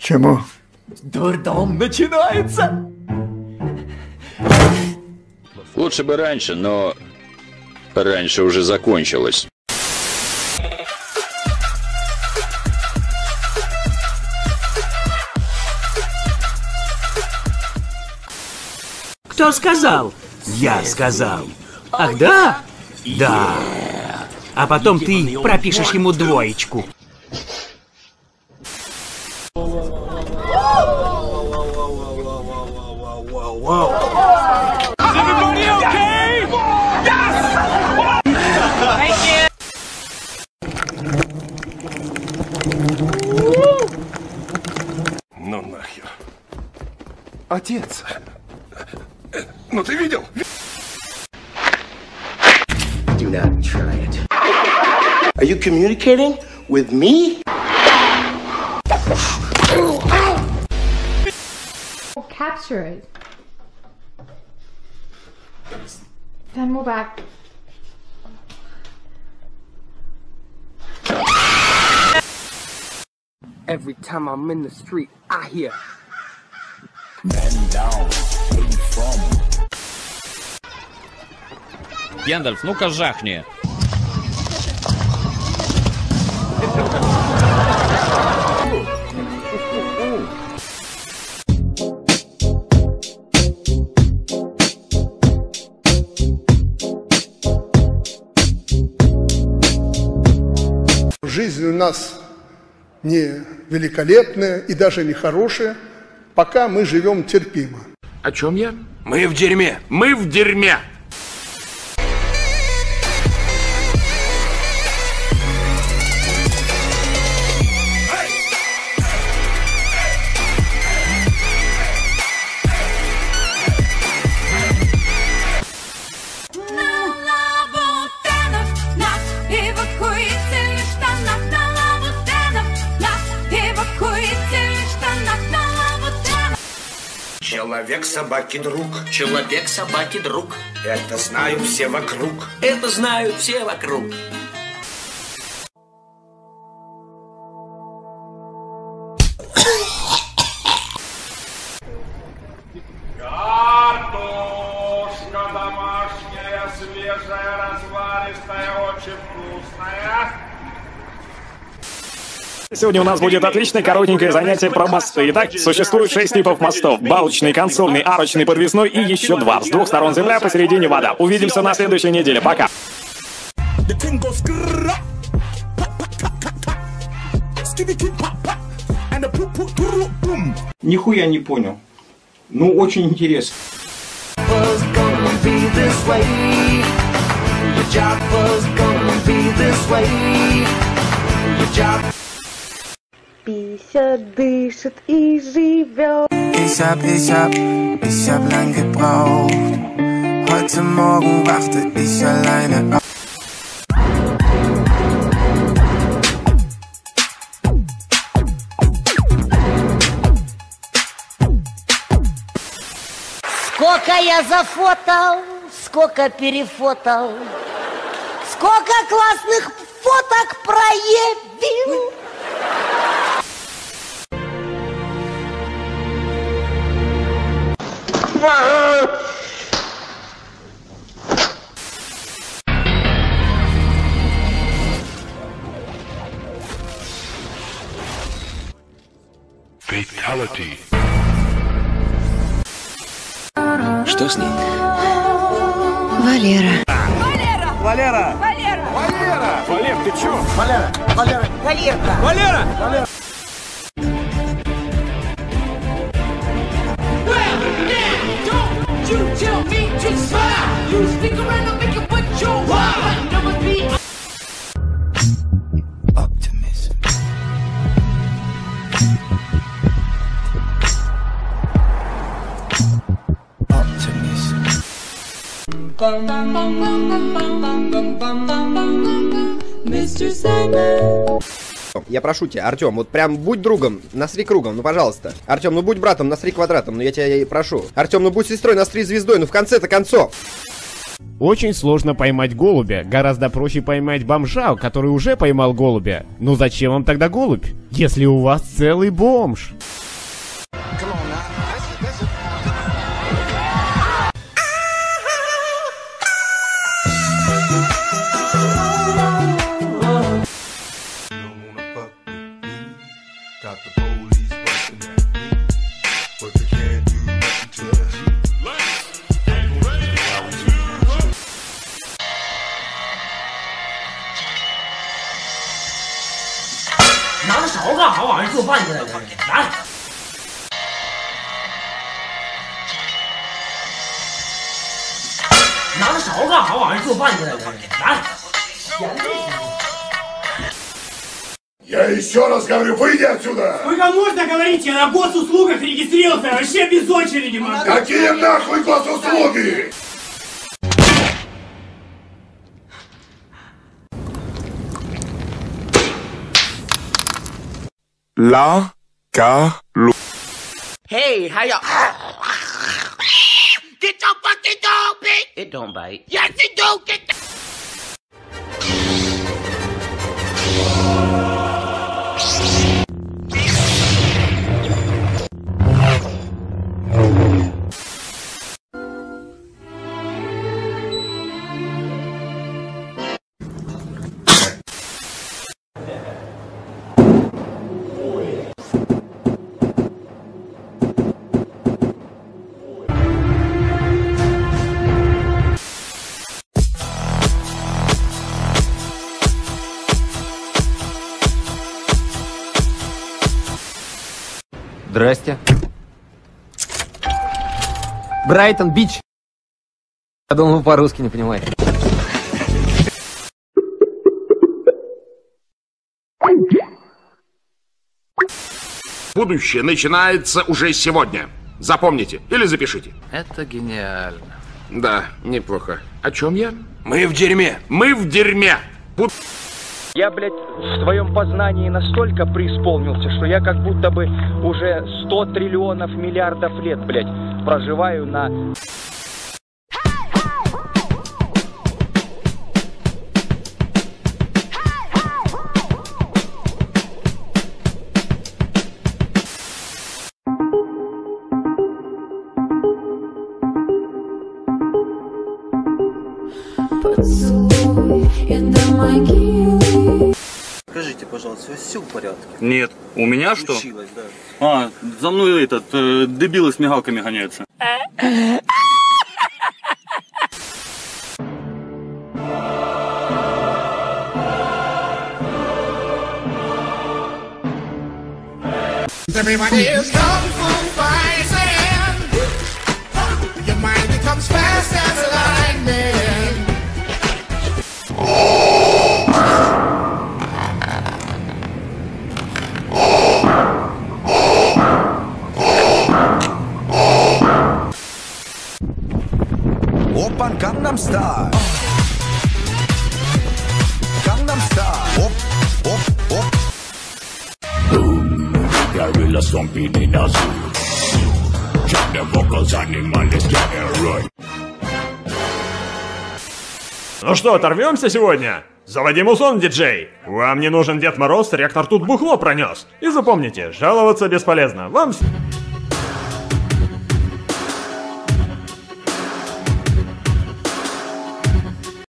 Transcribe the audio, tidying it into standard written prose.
Чему? Дурдом начинается! Лучше бы раньше, но раньше уже закончилось. Кто сказал? Я сказал. Ах, да? Да. А потом ты пропишешь ему двоечку. Ну нахер. Отец. Ну ты видел? Do not try it. Are you communicating with me? Capture it. Then move back. Every time I'm in the street, I hear. Гендальф, ну-ка жахни. Жизнь у нас не великолепная и даже не хорошая, пока мы живем терпимо. О чем я? Мы в дерьме! Мы в дерьме! Человек собаки друг. Человек собаки друг. Это знают все вокруг. Это знают все вокруг. Картошка домашняя, свежая, разваристая, очень вкусная. Сегодня у нас будет отличное коротенькое занятие про мосты. Итак, существует 6 типов мостов. Балочный, консольный, арочный, подвесной и еще 2. С двух сторон земля, посередине вода. Увидимся на следующей неделе. Пока. Нихуя не понял. Ну, очень интересно. Пися дышит и живет. Ich hab lang gebraucht. Heute Morgen wachte ich alleine auf. Сколько я зафотал, сколько перефотал, сколько классных фоток проявил. Fatality. Что с ней? Валера. Валера! Валера! Валера! Валер, ты чё? Валера! Валера! Валерка! Валера! Валера! Я прошу тебя, Артем, вот прям будь другом, насри кругом, ну пожалуйста. Артем, ну будь братом, насри квадратом, ну я тебя и прошу. Артем, ну будь сестрой, насри звездой, ну в конце-то концов. Очень сложно поймать голубя, гораздо проще поймать бомжа, который уже поймал голубя. Но зачем вам тогда голубь, если у вас целый бомж? 拿个勺干啥玩意儿？做饭去了？来。拿个勺干啥玩意儿？做饭去了？来。 Я еще раз говорю, выйди отсюда! Сколько можно говорить? Я на госуслугах регистрировался, вообще без очереди могу. Какие нахуй госуслуги? La Calu. Hey, how y'all? Get your fucking dog, bitch! It don't bite. Yes, it do! Get the... Здрасте. Брайтон Бич. Я думал, вы по-русски не понимаете. Будущее начинается уже сегодня. Запомните или запишите. Это гениально. Да, неплохо. О чем я? Мы в дерьме. Мы в дерьме. Я, блядь, в твоем познании настолько преисполнился, что я как будто бы уже 100 триллионов миллиардов лет, блядь, проживаю на... Скажите, пожалуйста, все в порядке? Нет. У меня что? Случилось, да. А, за мной этот, дебилы с мигалками гоняются. Everybody is kung fu fighting. Your mind becomes fast as lightning. Oppan Gangnam Style. Gangnam Style. Op, op, op. Gorilla stomping in a suit. Check the vocals, animal is getting right. Ну что, оторвемся сегодня? Заводи мусон, диджей! Вам не нужен Дед Мороз, ректор тут бухло пронес. И запомните, жаловаться бесполезно. Вам...